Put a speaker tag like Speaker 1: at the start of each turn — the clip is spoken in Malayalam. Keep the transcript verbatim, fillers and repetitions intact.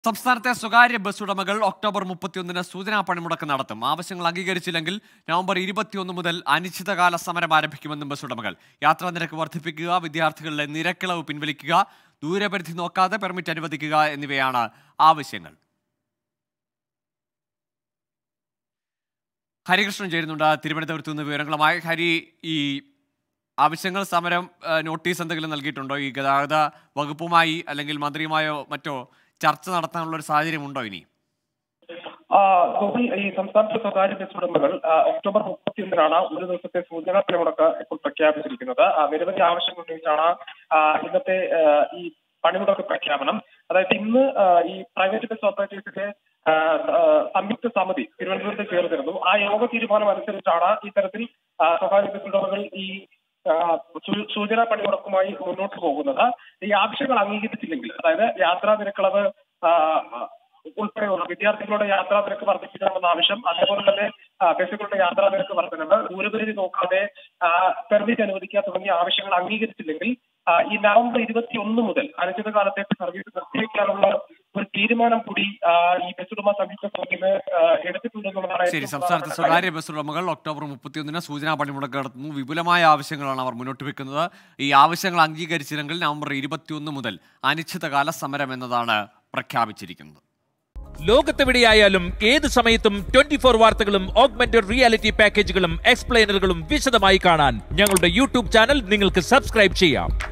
Speaker 1: സംസ്ഥാനത്തെ സ്വകാര്യ ബസ് ഉടമകൾ ഒക്ടോബർ മുപ്പത്തിയൊന്നിന് സൂചനാ പണിമുടക്ക് നടത്തും. ആവശ്യങ്ങൾ അംഗീകരിച്ചില്ലെങ്കിൽ നവംബർ ഇരുപത്തിയൊന്ന് മുതൽ അനിശ്ചിതകാല സമരം ആരംഭിക്കുമെന്നും ബസ് ഉടമകൾ. യാത്രാ നിരക്ക് വർദ്ധിപ്പിക്കുക, വിദ്യാർത്ഥികളുടെ നിരക്കിളവ് പിൻവലിക്കുക, ദൂരപരിധി നോക്കാതെ പെർമിറ്റ് അനുവദിക്കുക എന്നിവയാണ് ആവശ്യങ്ങൾ. ഹരികൃഷ്ണൻ ചേരുന്നുണ്ട് തിരുവനന്തപുരത്ത് നിന്ന് വിവരങ്ങളുമായി. ഹരി, ഈ ആവശ്യങ്ങൾ സമരം നോട്ടീസ് എന്തെങ്കിലും നൽകിയിട്ടുണ്ടോ? ഈ ഗതാഗത വകുപ്പുമായി അല്ലെങ്കിൽ മന്ത്രിയുമായോ മറ്റോ ചർച്ച നടത്താനുള്ള ഒരു സാഹചര്യമുണ്ടോ ഇനി?
Speaker 2: ഈ സംസ്ഥാനത്തെ സ്വകാര്യ ബസ് ഉടമകൾ ഒക്ടോബർ മുപ്പത്തിയൊന്നിനാണ് ഒരു ദിവസത്തെ സൂചനാ പണിമുടക്ക് ഇപ്പോൾ പ്രഖ്യാപിച്ചിരിക്കുന്നത്. നിരവധി ആവശ്യങ്ങൾ ഉന്നയിച്ചാണ് ഇന്നത്തെ ഈ പണിമുടക്ക് പ്രഖ്യാപനം. അതായത് ഇന്ന് ഈ പ്രൈവറ്റ് ബസ് ഓപ്പറേറ്റേഴ്സിന്റെ സംയുക്ത സമിതി തിരുവനന്തപുരത്ത് ചേർന്നിരുന്നു. ആ യോഗ തീരുമാനം അനുസരിച്ചാണ് ഇത്തരത്തിൽ സ്വകാര്യ ബസ് ഉടമകൾ ഈ സൂചനാ പണിമുടക്കുമായി മുന്നോട്ട് പോകുന്നത്. ഈ ആവശ്യങ്ങൾ അംഗീകരിച്ചില്ലെങ്കിൽ, അതായത് യാത്രാ നിരക്കളവ് ഉൾപ്പെടെയുള്ള വിദ്യാർത്ഥികളുടെ യാത്രാ നിരക്ക് വർദ്ധിപ്പിക്കണമെന്ന ആവശ്യം, അതേപോലെ തന്നെ ബസ്സുകളുടെ യാത്രാ നിരക്ക് വർധനവ്, ദൂരപരിധി നോക്കാതെ പെർമിറ്റ് അനുവദിക്കുക തുടങ്ങിയ ആവശ്യങ്ങൾ അംഗീകരിച്ചില്ലെങ്കിൽ ഈ നവംബർ ഇരുപത്തി ഒന്ന് മുതൽ അനിശ്ചിതകാലത്തേക്ക് സർവീസ് നിർത്തിവെക്കാനുള്ള ഒരു തീരുമാനം കൂടി ഈ ബസ് ഉടമ സംയുക്ത സമിതിയിൽ എടുത്തിട്ടുണ്ടെന്നുള്ളതാണ്.
Speaker 1: ശരി, സംസ്ഥാനത്തെ സ്വകാര്യ ബസ് ഉടമകൾ ഒക്ടോബർ മുപ്പത്തിയൊന്നിന് സൂചനാ പണിമുടക്ക് നടത്തുന്നു. വിപുലമായ ആവശ്യങ്ങളാണ് അവർ മുന്നോട്ട് വെക്കുന്നത്. ഈ ആവശ്യങ്ങൾ അംഗീകരിച്ചില്ലെങ്കിൽ നവംബർ ഇരുപത്തിയൊന്ന് മുതൽ അനിശ്ചിതകാല സമരം എന്നതാണ് പ്രഖ്യാപിച്ചിരിക്കുന്നത്.
Speaker 3: ലോകത്തെവിടെയായാലും ഏത് സമയത്തും ട്വന്റി ഫോർ വാർത്തകളും ഓഗ്മെന്റഡ് റിയാലിറ്റി പാക്കേജുകളും എക്സ്പ്ലെയിനറുകളും വിശദമായി കാണാൻ ഞങ്ങളുടെ യൂട്യൂബ് ചാനൽ നിങ്ങൾക്ക് സബ്സ്ക്രൈബ് ചെയ്യാം.